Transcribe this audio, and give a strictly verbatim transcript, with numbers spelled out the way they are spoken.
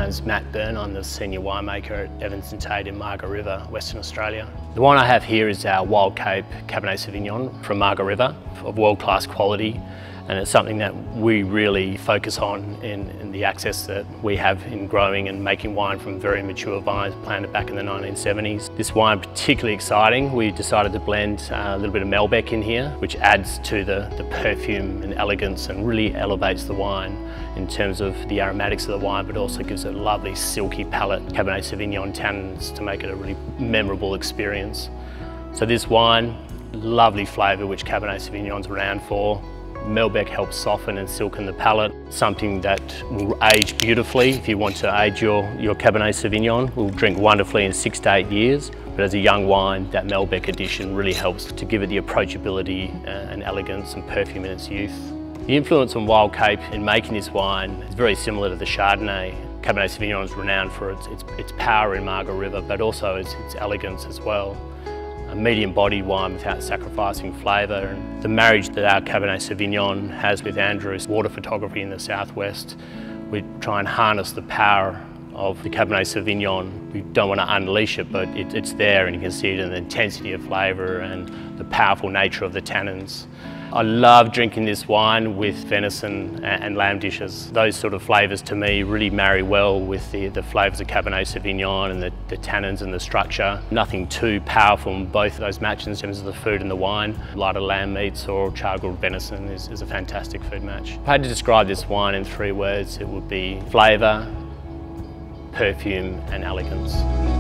name's Matt Byrne. I'm the senior winemaker at Evans and Tate in Margaret River, Western Australia. The wine I have here is our Wild Cape Cabernet Sauvignon from Margaret River, of world-class quality, and it's something that we really focus on in, in the access that we have in growing and making wine from very mature vines planted back in the nineteen seventies. This wine particularly exciting. We decided to blend uh, a little bit of Malbec in here, which adds to the, the perfume and elegance and really elevates the wine in terms of the aromatics of the wine, but also gives it a lovely silky palate Cabernet Sauvignon tannins to make it a really memorable experience. So this wine, lovely flavour which Cabernet Sauvignon's renowned for. Malbec helps soften and silken the palate, something that will age beautifully. If you want to age your, your Cabernet Sauvignon, will drink wonderfully in six to eight years. But as a young wine, that Malbec addition really helps to give it the approachability and elegance and perfume in its youth. The influence on Wild Cape in making this wine is very similar to the Chardonnay. Cabernet Sauvignon is renowned for its, its, its power in Margaret River, but also its, its elegance as well. A medium-bodied wine without sacrificing flavour, and the marriage that our Cabernet Sauvignon has with Andrew's water photography in the southwest, we try and harness the power of the Cabernet Sauvignon. We don't want to unleash it, but it, it's there, and you can see it in the intensity of flavour and the powerful nature of the tannins. I love drinking this wine with venison and lamb dishes. Those sort of flavours to me really marry well with the, the flavours of Cabernet Sauvignon and the, the tannins and the structure. Nothing too powerful in both of those matches in terms of the food and the wine. Lighter lamb meats or char-grilled venison is, is a fantastic food match. If I had to describe this wine in three words, it would be flavour, perfume and elegance.